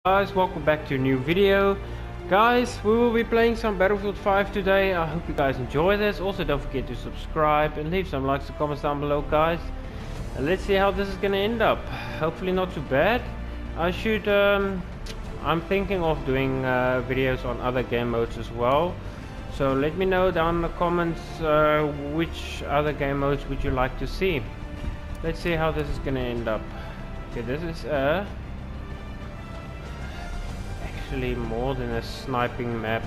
Guys, welcome back to a new video. Guys, we will be playing some Battlefield 5 today. I hope you guys enjoy this. Also, don't forget to subscribe and leave some likes and comments down below, guys. And let's see how this is gonna end up. Hopefully not too bad. I'm thinking of doing videos on other game modes as well. So let me know down in the comments which other game modes would you like to see. Let's see how this is gonna end up. Okay, this is actually more than a sniping map.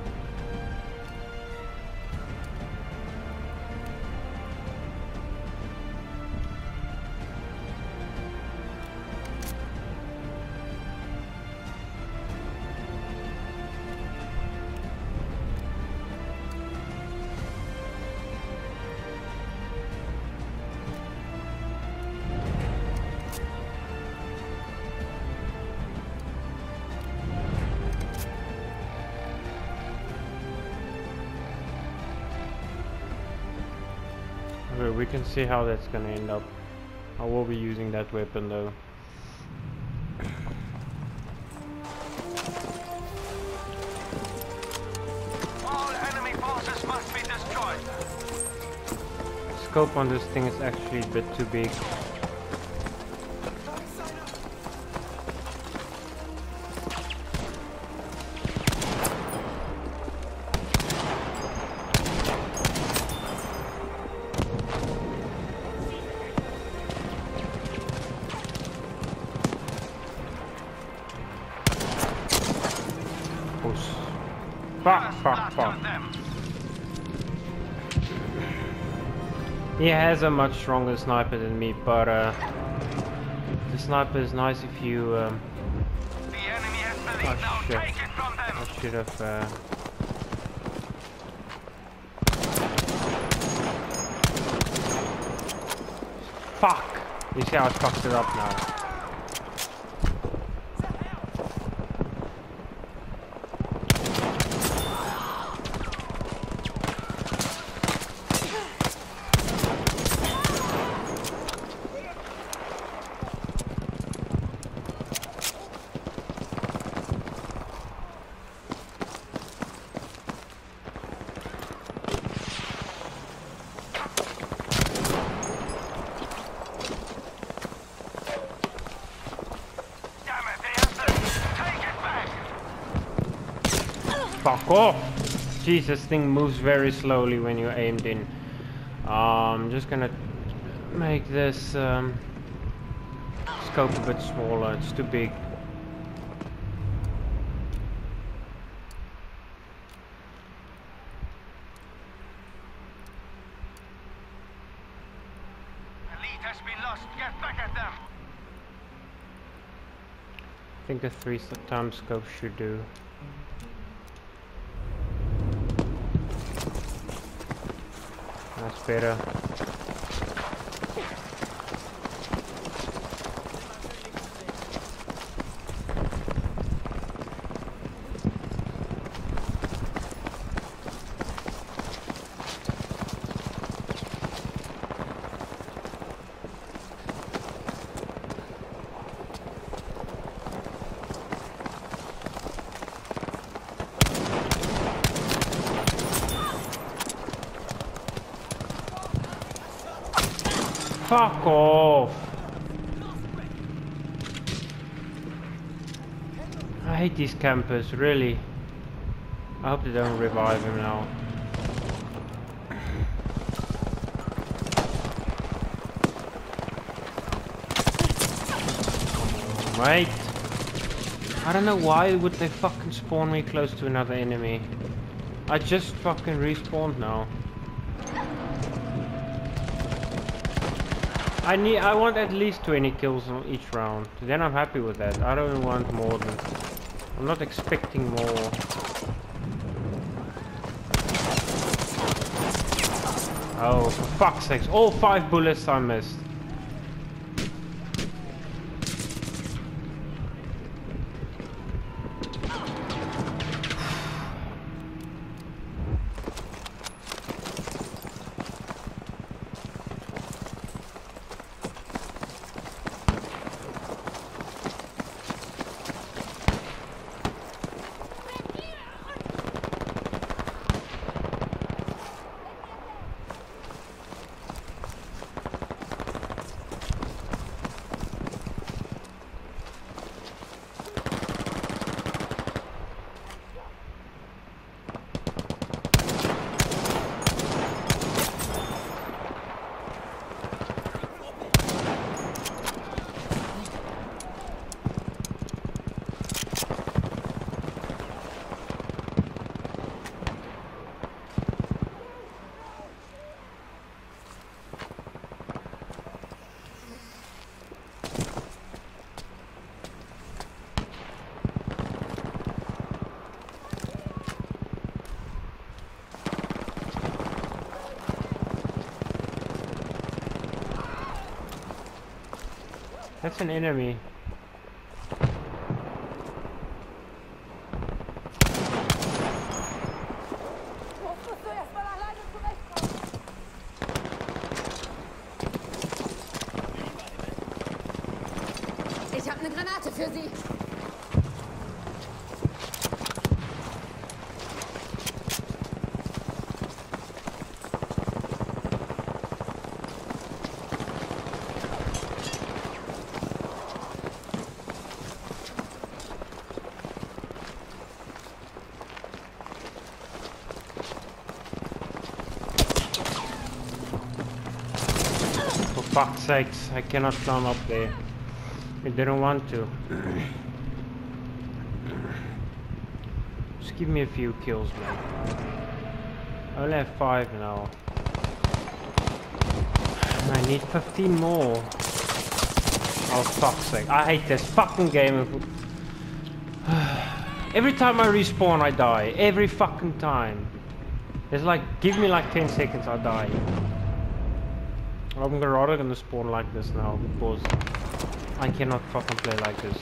We can see how that's gonna end up. I will be using that weapon though. All enemy forces must be destroyed. Scope on this thing is actually a bit too big. Fuck. He has a much stronger sniper than me, but the sniper is nice if you The enemy has the lead now. shit. Take it from them. I should have fuck! You see how I fucked it up now. Fuck off! Jeez, this thing moves very slowly when you're aimed in. I'm just gonna make this scope a bit smaller. It's too big. The lead has been lost. Get back at them. I think a 3x scope should do. That's better. Fuck off! I hate these campers, really. I hope they don't revive him now. Wait! I don't know why would they fucking spawn me close to another enemy. I just fucking respawned now. I want at least 20 kills on each round. Then I'm happy with that. I don't want more than... I'm not expecting more. Oh, for fuck's sakes. All 5 bullets I missed. That's an enemy. Ich habe eine Granate für Sie. For fuck's sakes, I cannot climb up there. I didn't want to. Just give me a few kills, man. I only have 5 now. And I need 15 more. Oh fuck's sake, I hate this fucking game. Every time I respawn I die. Every fucking time. It's like, give me like 10 seconds I die. I'm rather gonna spawn like this now because I cannot fucking play like this.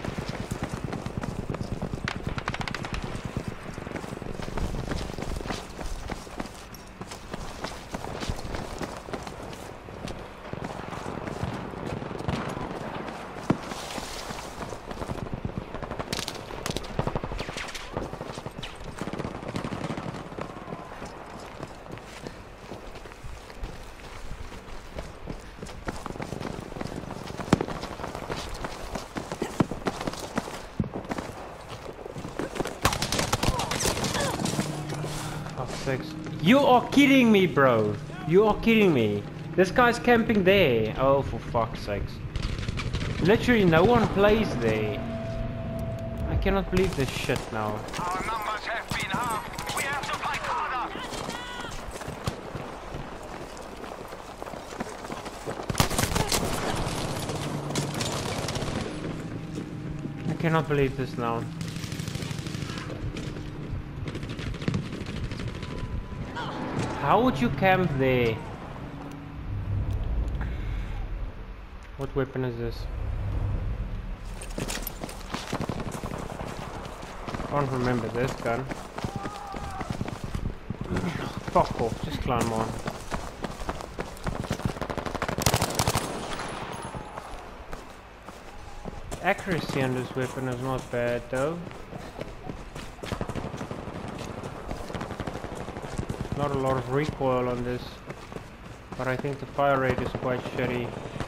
You are kidding me, bro. You are kidding me. This guy's camping there. Oh, for fuck's sakes. Literally no one plays there. I cannot believe this shit now. Our numbers have been halved. We have to fight harder. I cannot believe this now. How would you camp there? What weapon is this? Can't remember this gun. Fuck off, just climb on. Accuracy on this weapon is not bad though. Not a lot of recoil on this, but I think the fire rate is quite shitty.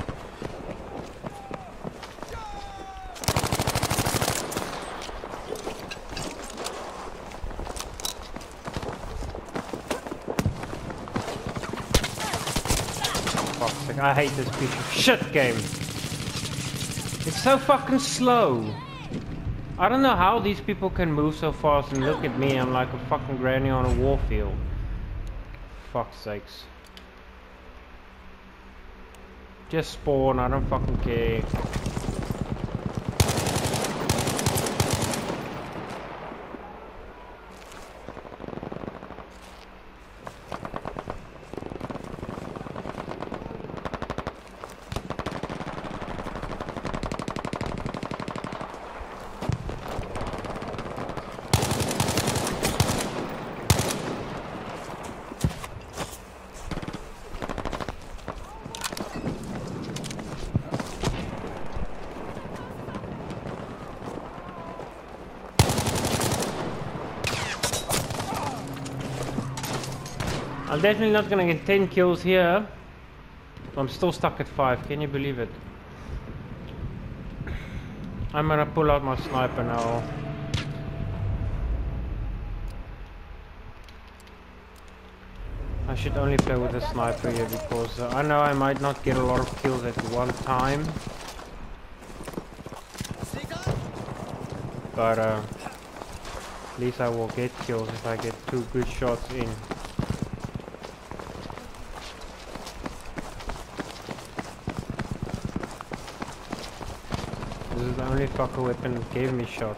Fuck's sake, I hate this piece of shit game. It's so fucking slow. I don't know how these people can move so fast, and look at me, I'm like a fucking granny on a warfield. Fuck's sakes. Just spawn, I don't fucking care. I'm definitely not gonna get 10 kills here. I'm still stuck at 5, can you believe it? I'm gonna pull out my sniper now. I should only play with a sniper here because I know I might not get a lot of kills at one time. But at least I will get kills if I get 2 good shots in. This is the only fucker weapon that gave me shots.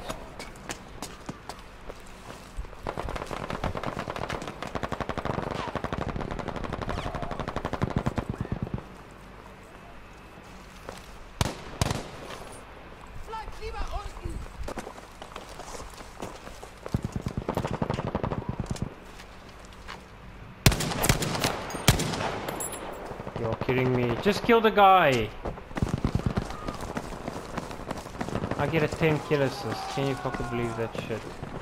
kidding me? Just kill the guy! I get a 10 kill assist. Can you fucking believe that shit?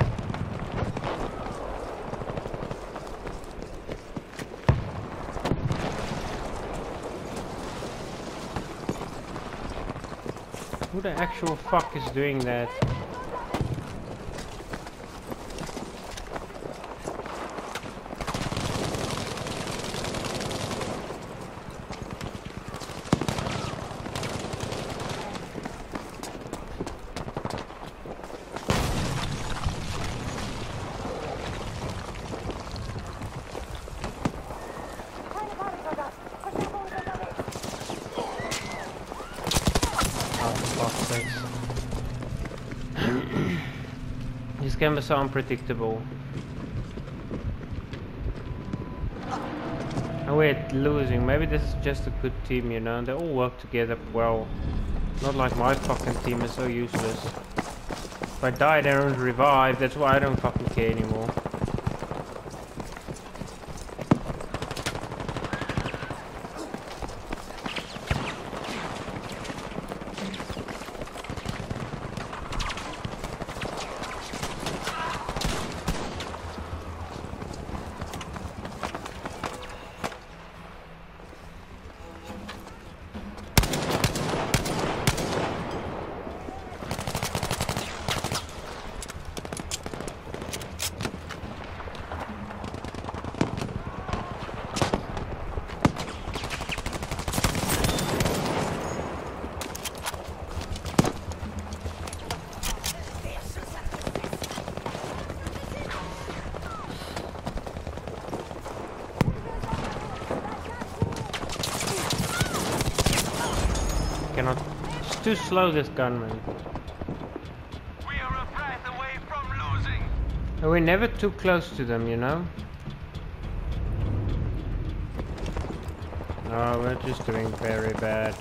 Who the actual fuck is doing that? These games are unpredictable. And we're losing. Maybe this is just a good team, you know? They all work together well. Not like my fucking team is so useless. If I die, they don't revive. That's why I don't fucking care anymore. Cannot. It's too slow, this gunman. We are a breath away from losing. And we're never too close to them, you know? No, we're just doing very bad.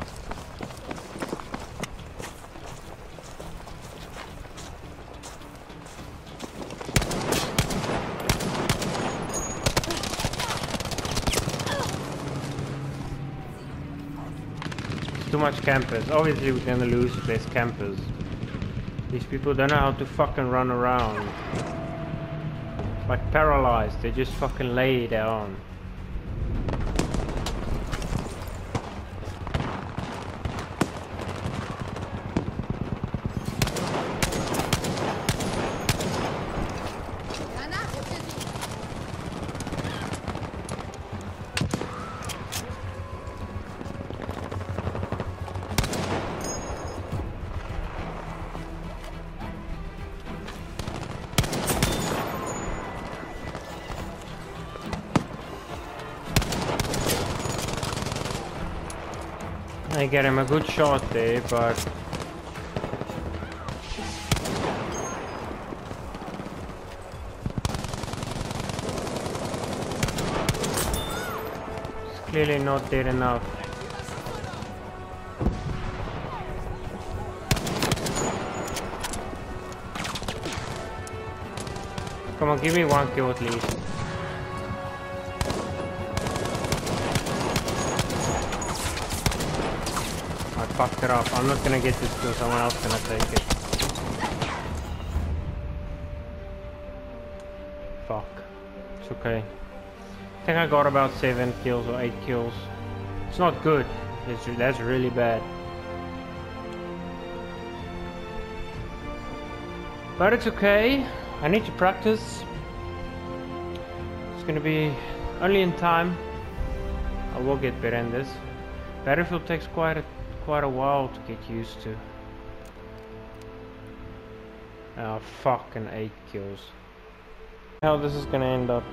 Too much campers. Obviously we're gonna lose if there's campers. These people don't know how to fucking run around. Like paralyzed, they just fucking lay down. I get him a good shot there, but it's clearly not dead enough. Come on, give me one kill at least. Fucked it up. I'm not gonna get this kill, someone else gonna take it. Fuck. It's okay. I think I got about 7 kills or 8 kills. It's not good. That's really bad. But it's okay. I need to practice. It's gonna be only in time. I will get better in this. Battlefield takes quite a while to get used to. Oh, fucking 8 kills. How this is gonna end up.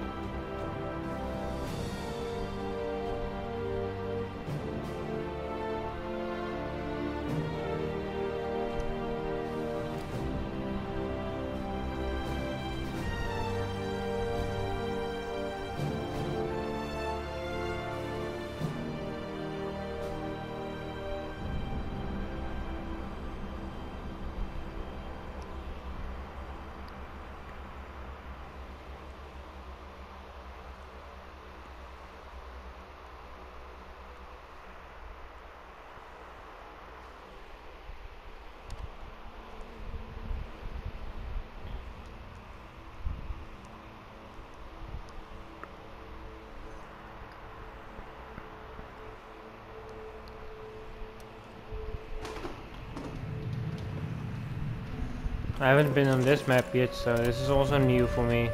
I haven't been on this map yet, so this is also new for me.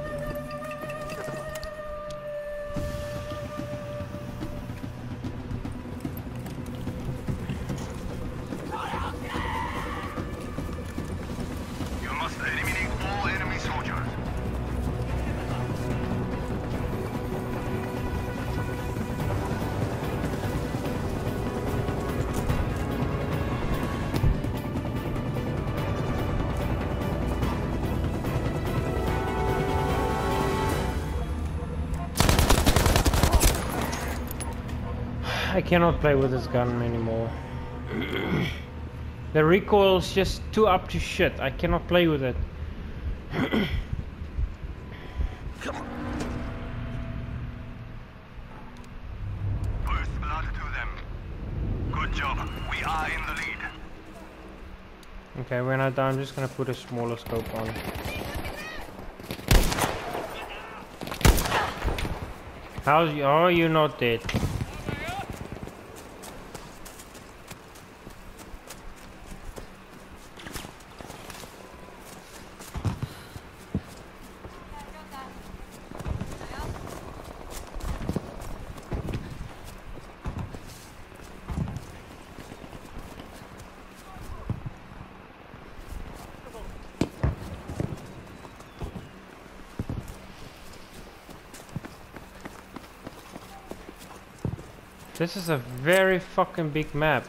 You must eliminate all enemy soldiers. I cannot play with this gun anymore. The recoil is just too up to shit. I cannot play with it. First blood to them. Good job. We are in the lead. Okay, when I'm done, I'm just gonna put a smaller scope on. How are you not dead? This is a very fucking big map.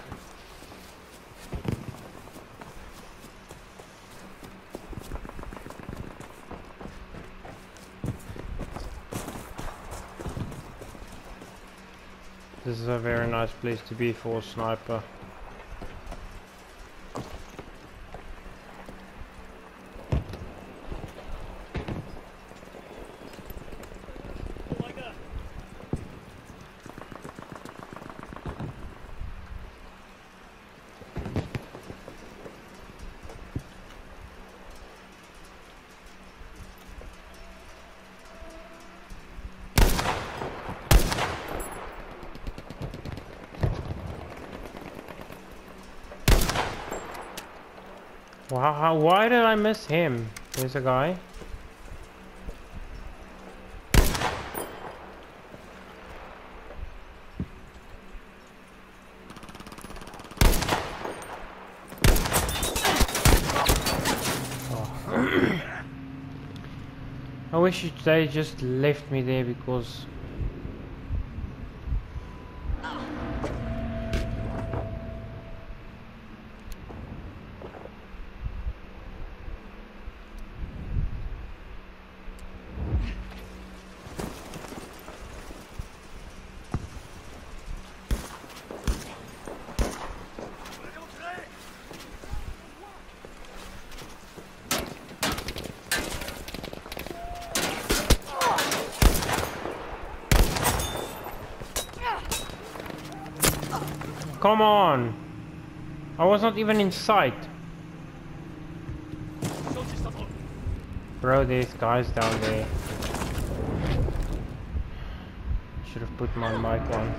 This is a very nice place to be for a sniper. Wow, why did I miss him? There's a guy. Oh. I wish they just left me there because come on! I was not even in sight. Bro, there's guys down there. Should have put my mic on.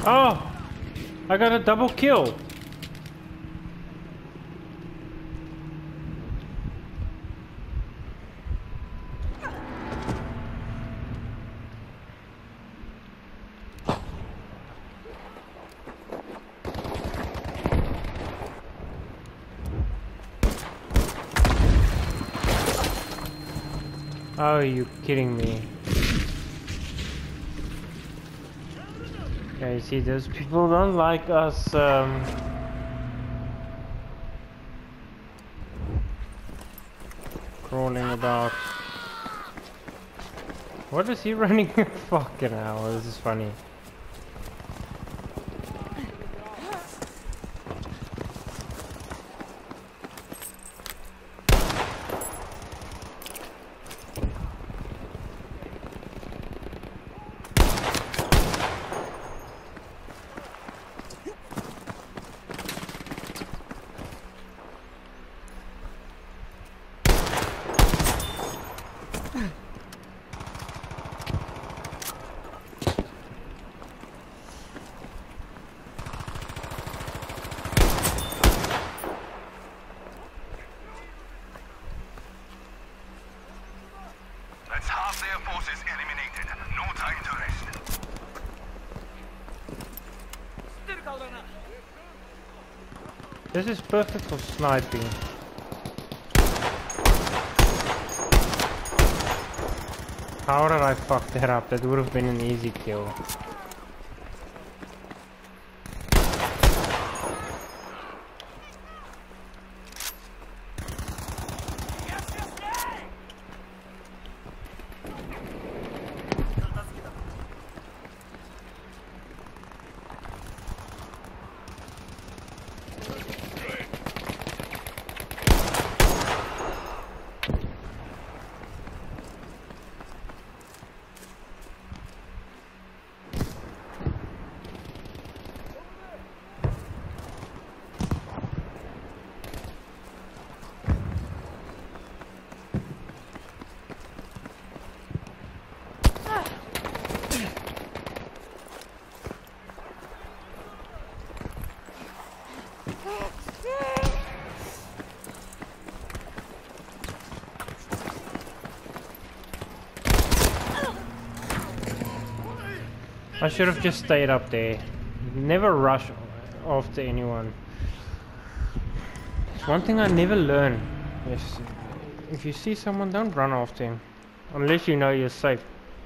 Oh! I got a double kill! Oh, you kidding me? Yeah, you see, those people don't like us, crawling about. What is he running? Fucking hell, this is funny. That's half their forces eliminated. No time to rest. This is perfect for sniping. How did I fuck that up? That would have been an easy kill. I should have just stayed up there. Never rush after anyone. It's one thing I never learn. If you see someone, don't run after him. Unless you know you're safe.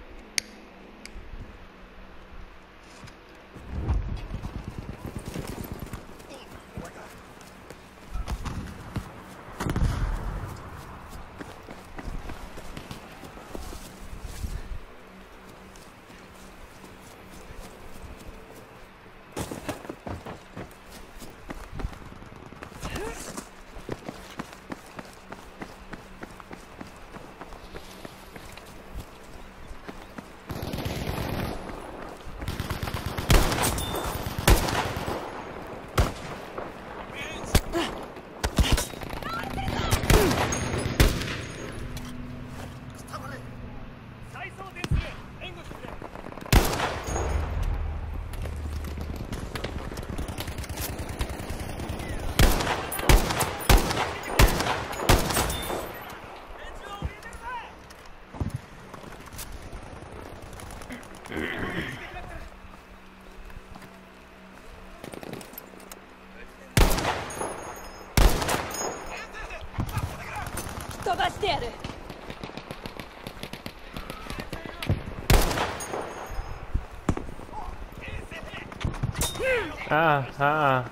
Ah.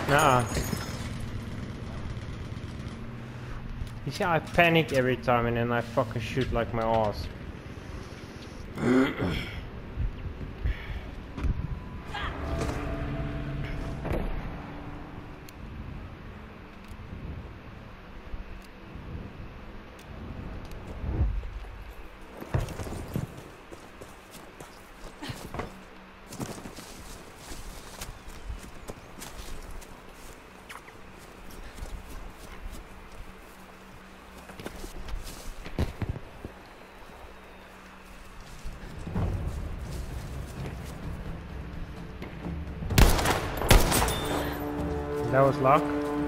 Nah. You see, I panic every time and then I fucking shoot like my ass. That was luck.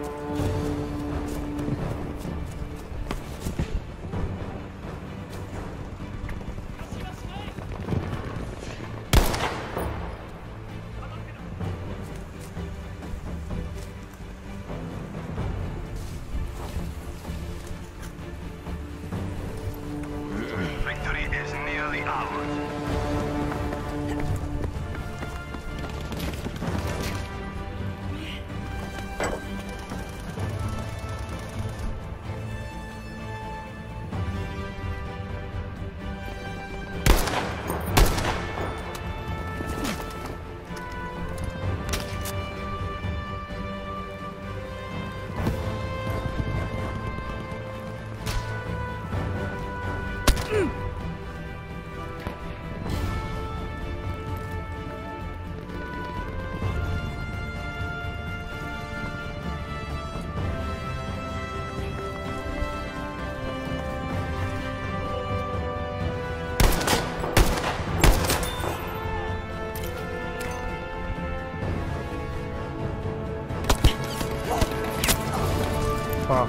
Victory is nearly ours. Fuck.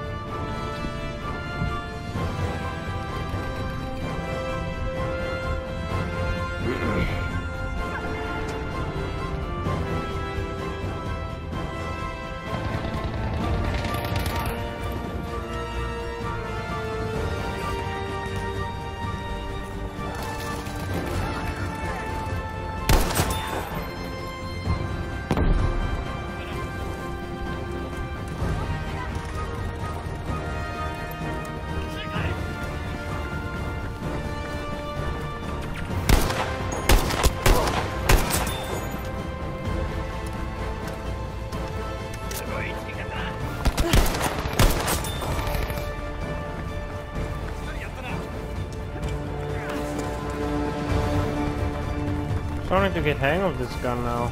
Starting to get hang of this gun now.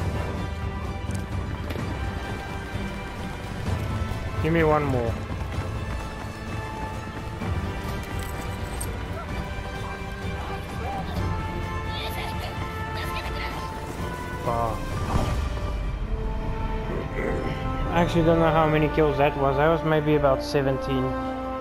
Give me one more. Fuck. I actually don't know how many kills that was. That was maybe about 17.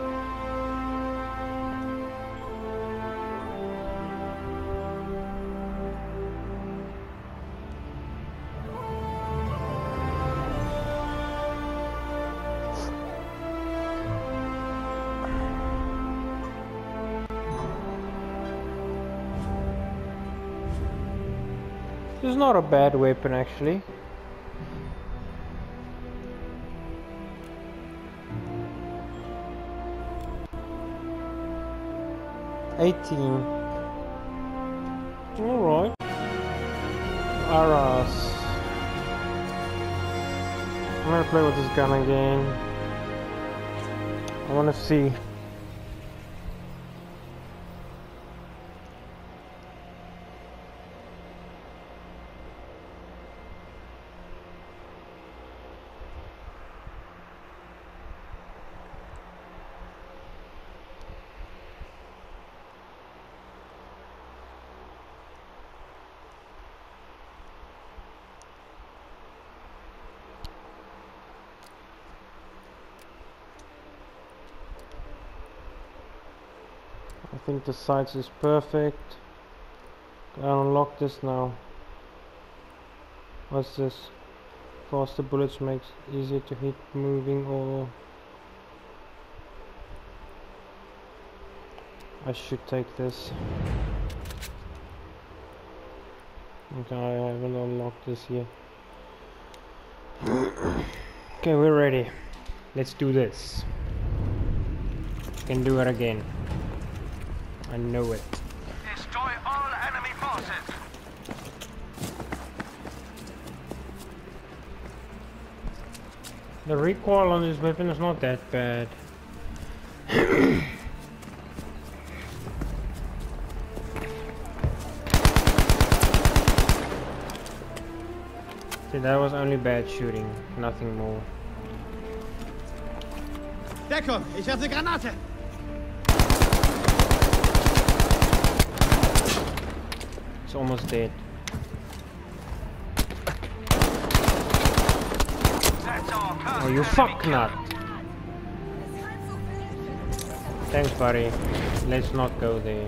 This is not a bad weapon actually. $18. Alright. Aras. I'm gonna play with this gun again. I wanna see. I think the sights is perfect. I unlock this now. What's this? Faster bullets makes easier to hit moving or... I should take this. Okay, I haven't unlocked this yet. Okay, we're ready. Let's do this. Can do it again. I know it. Destroy all enemy forces. The recoil on this weapon is not that bad. See, that was only bad shooting, nothing more. Deckung, ich werfe Granate. It's almost dead. Oh, you fuck nut! Thanks, buddy. Let's not go there.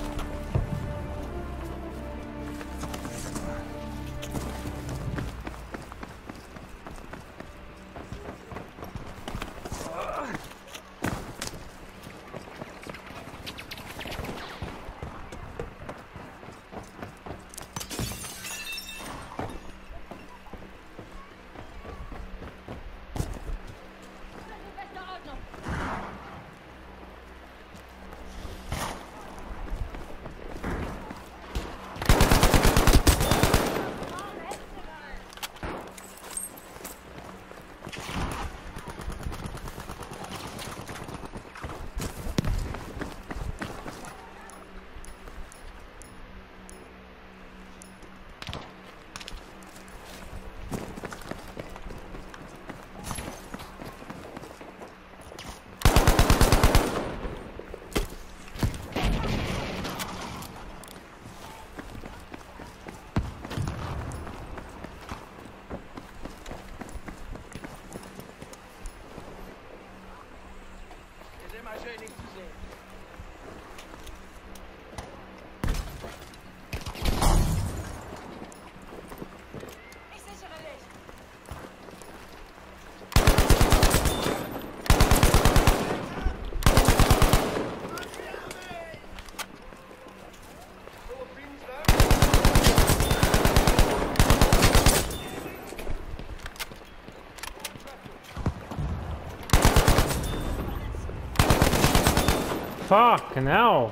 Fuck, now.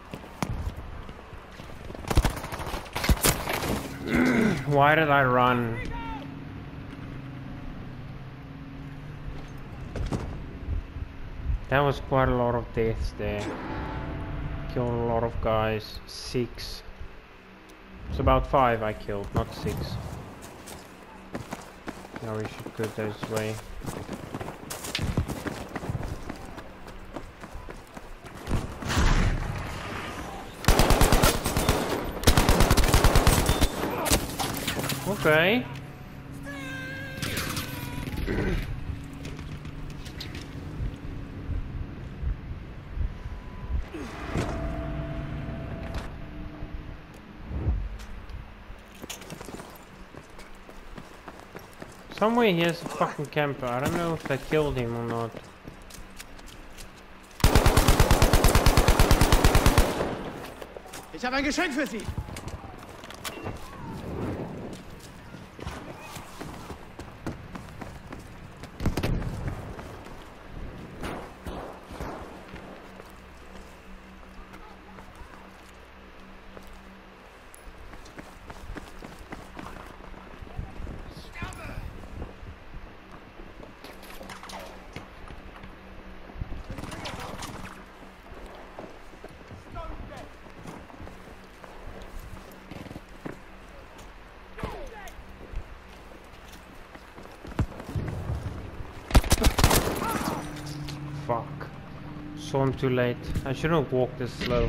Why did I run? That was quite a lot of deaths there. Killed a lot of guys. 6. It's about 5 I killed, not 6. Now we should go this way. Okay. Somewhere here's a fucking camper. I don't know if they killed him or not. Ich habe ein Geschenk für Sie. Fuck. Saw him too late. I shouldn't have walked this slow.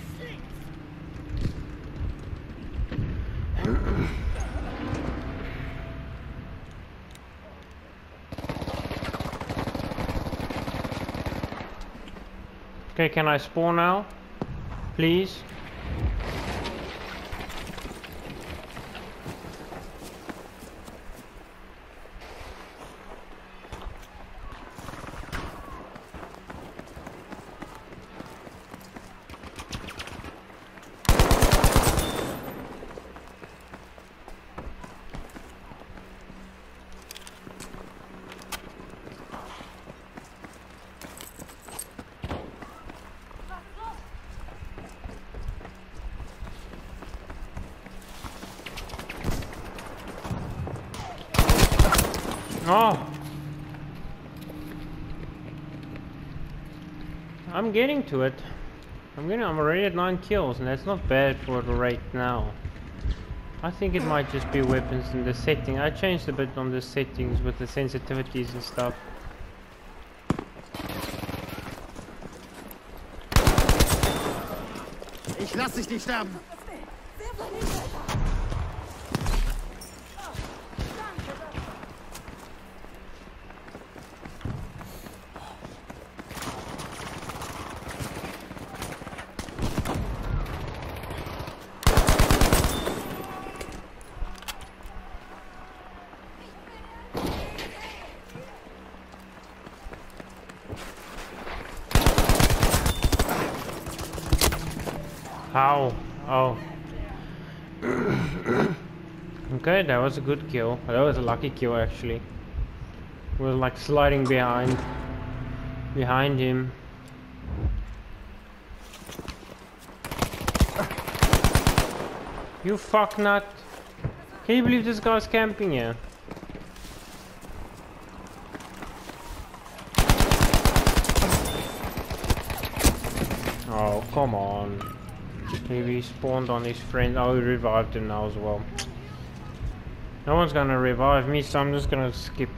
Okay, can I spawn now? Please? Oh! I'm getting to it. I'm already at 9 kills, and that's not bad for the rate now. I think it might just be weapons in the setting. I changed a bit on the settings with the sensitivities and stuff. Ich lass dich nicht sterben. How? Oh. Okay, that was a good kill. That was a lucky kill actually. We were like sliding behind him. You fucknut. Can you believe this guy's camping here? Oh, come on. Maybe he spawned on his friend. Oh, he revived him now as well. No one's gonna revive me, so I'm just gonna skip.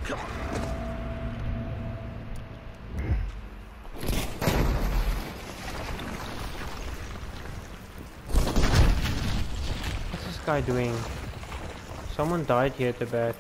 What's this guy doing? Someone died here at the back.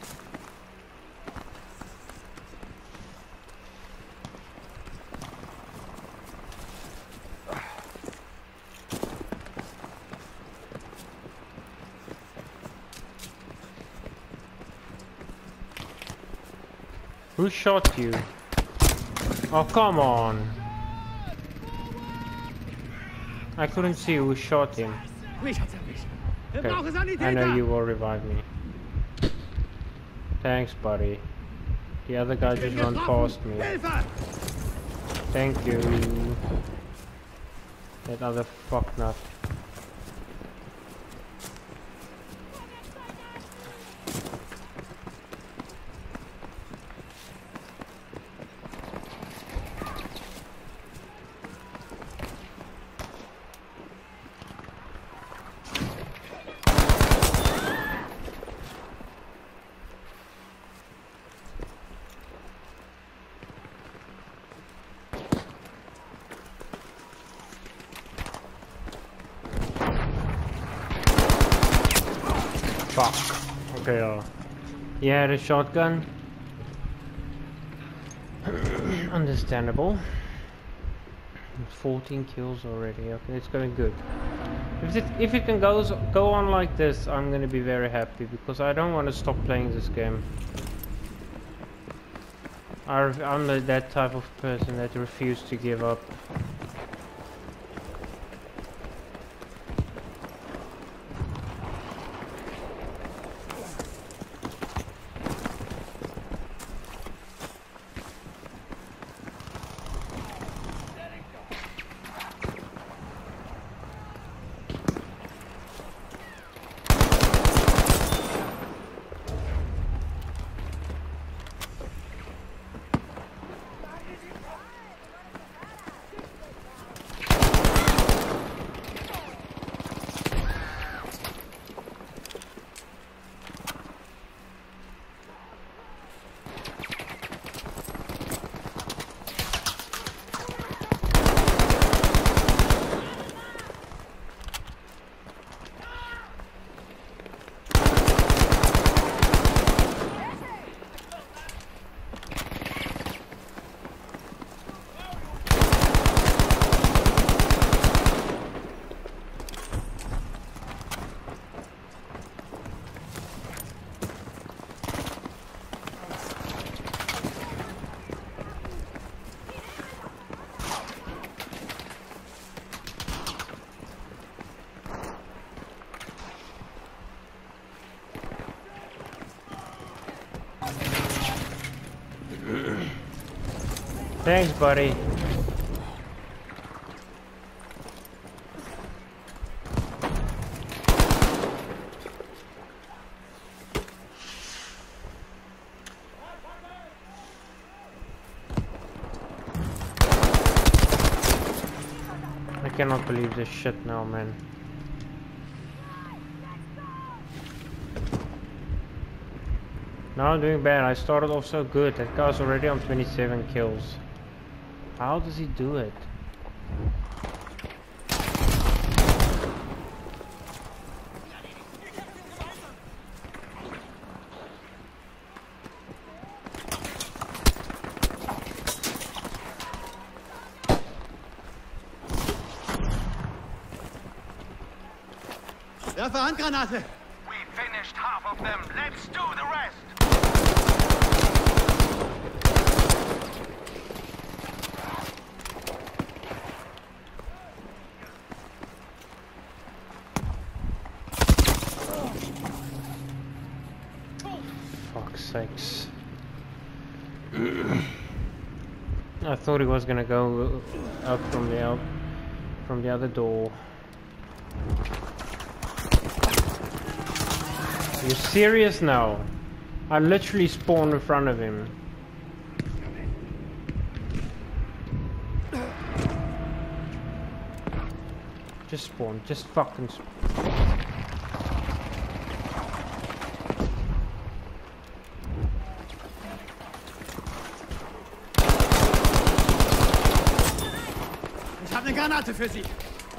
Who shot you? Oh, come on. I couldn't see who shot him. Mich hat's erwischt. Wir Okay. brauchen I know Sanitäter. you will revive me. Thanks, buddy. The other guy just ran past me. Hilfe! Thank you. That other fucknut. Fuck. Okay, yeah, the shotgun. Understandable. 14 kills already. Okay, it's going good. If it can go on like this, I'm gonna be very happy because I don't want to stop playing this game. I'm that type of person that refuses to give up. Thanks, buddy. cannot believe this shit now, man. Now I'm doing bad. I started off so good. That guy's already on 27 kills. How does he do it? Werfe Handgranate! We finished half of them. Let's do the rest. Fuck's sakes. I thought he was gonna go out from the other door. You serious now? I literally spawned in front of him. Just spawn, just fucking spawn. Ich habe eine Granate für Sie!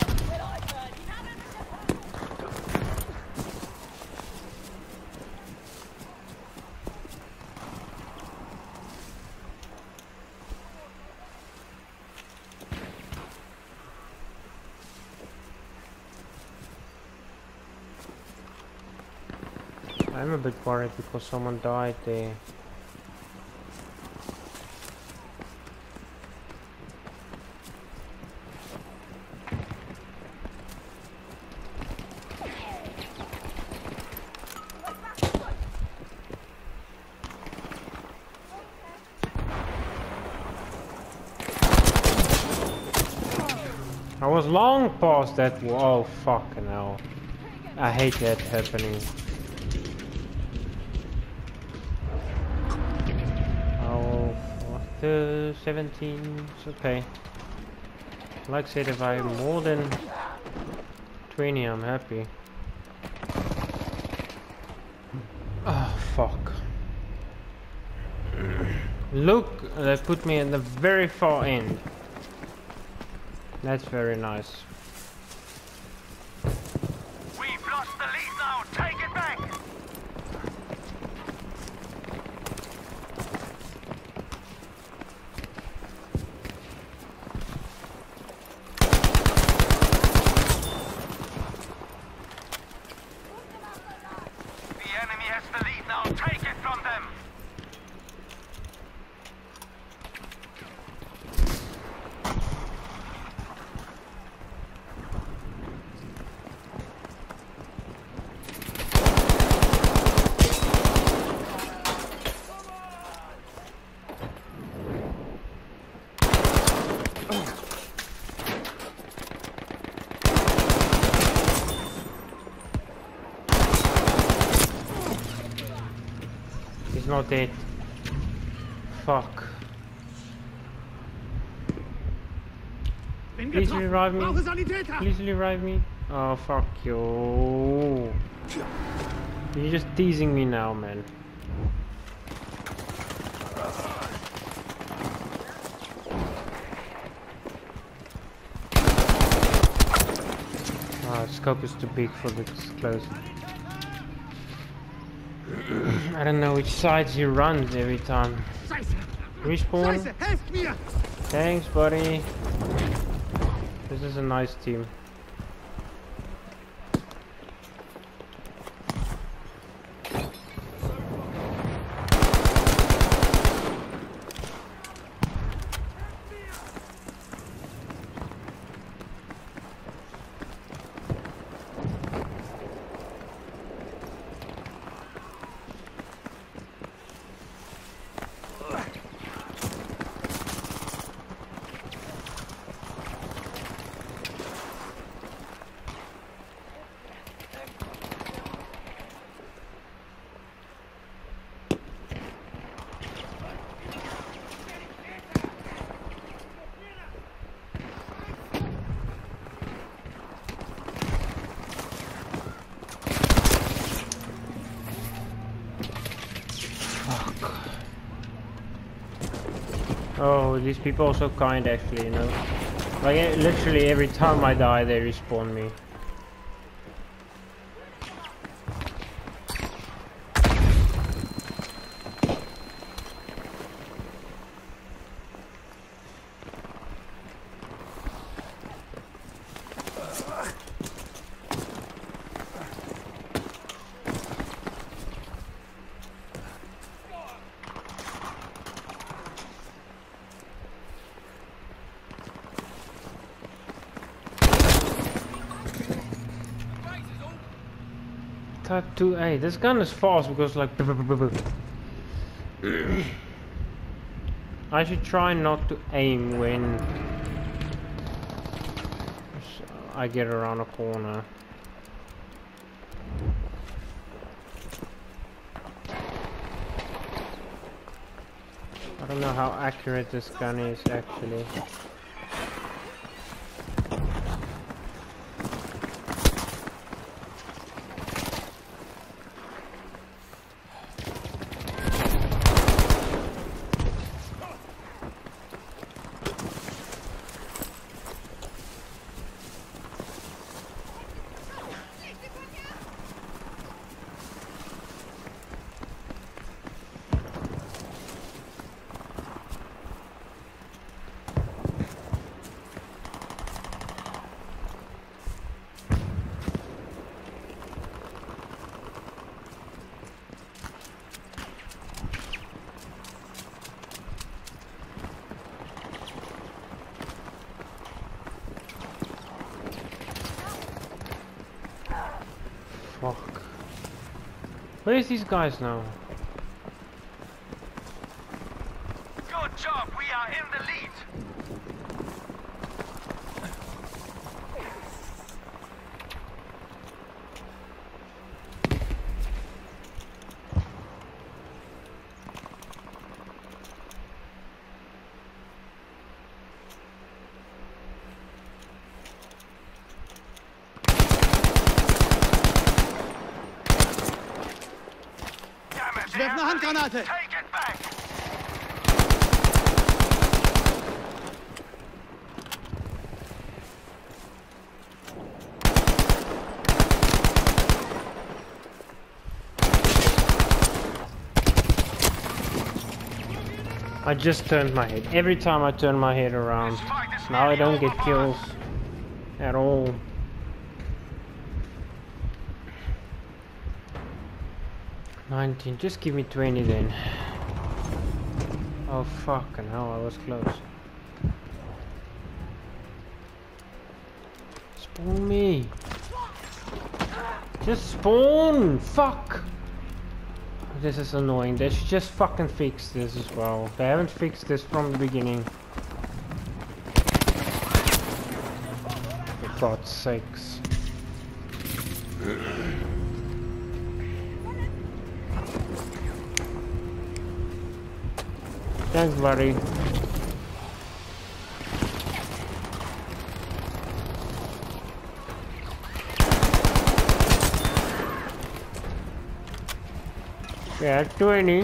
I'm a bit worried because someone died there. I was long past that wall. Oh fucking hell. I hate that happening. Oh, 17, it's okay. Like I said, if I have more than 20, I'm happy. Oh, fuck. Look, they put me in the very far end. That's very nice. We've lost the lead now. Take it back. The enemy has the lead now. Take it from them. He's not dead. Fuck. Bin Please getroffen. revive me. Brauche Sanitäter! Please revive me. Oh fuck you. You're just teasing me now, man. Ah, the scope is too big for this close. I don't know which sides he runs every time. Scheiße! Respawn. Scheiße, helft mir! Thanks, buddy. This is a nice team. Oh, these people are so kind actually, you know. Like literally every time I die they respawn me. Type 2A. This gun is fast because like I should try not to aim when I get around a corner. I don't know how accurate this gun is actually. Fuck. Where's these guys now? Good job, we are in the lead. Ich werfe eine Handgranate! Take it back. I just turned my head. Every time I turn my head around, now I don't get kills at all. $19, just give me 20 then. Oh fucking hell, I was close. Spawn me. Just spawn! Fuck! This is annoying. They should just fucking fix this as well. They haven't fixed this from the beginning. For God's sakes. Thanks, buddy. Yeah, 20.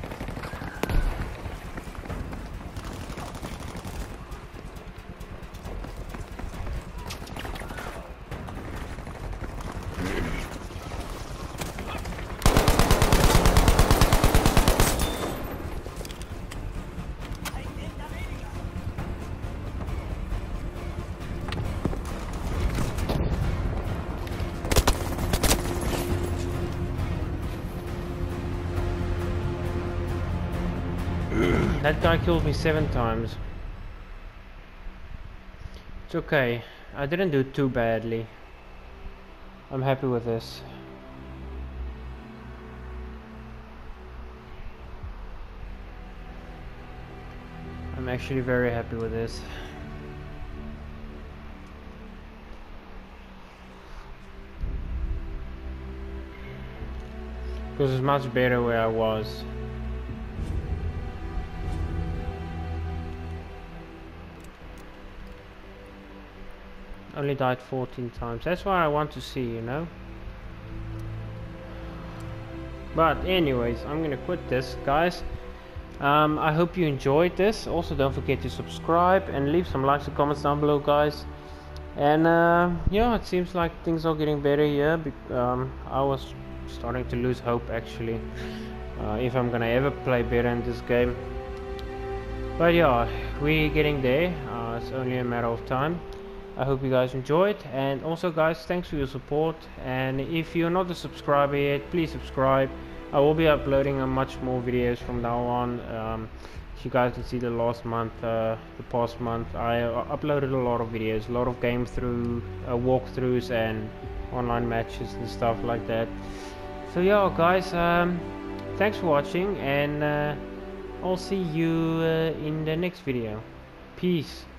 That guy killed me 7 times. It's okay. I didn't do too badly. I'm happy with this. I'm actually very happy with this. Because it's much better where I was. Only died 14 times. That's what I want to see, you know. But anyways, I'm gonna quit this, guys. I hope you enjoyed this. Also, don't forget to subscribe and leave some likes and comments down below, guys. And yeah, it seems like things are getting better here. I was starting to lose hope, actually, if I'm gonna ever play better in this game. But yeah, we're getting there. It's only a matter of time. I hope you guys enjoyed, and also guys, thanks for your support. And if you're not a subscriber yet, please subscribe. I will be uploading much more videos from now on. As you guys can see, the past month I uploaded a lot of videos, a lot of game through walkthroughs and online matches and stuff like that. So yeah guys, thanks for watching, and I'll see you in the next video. Peace.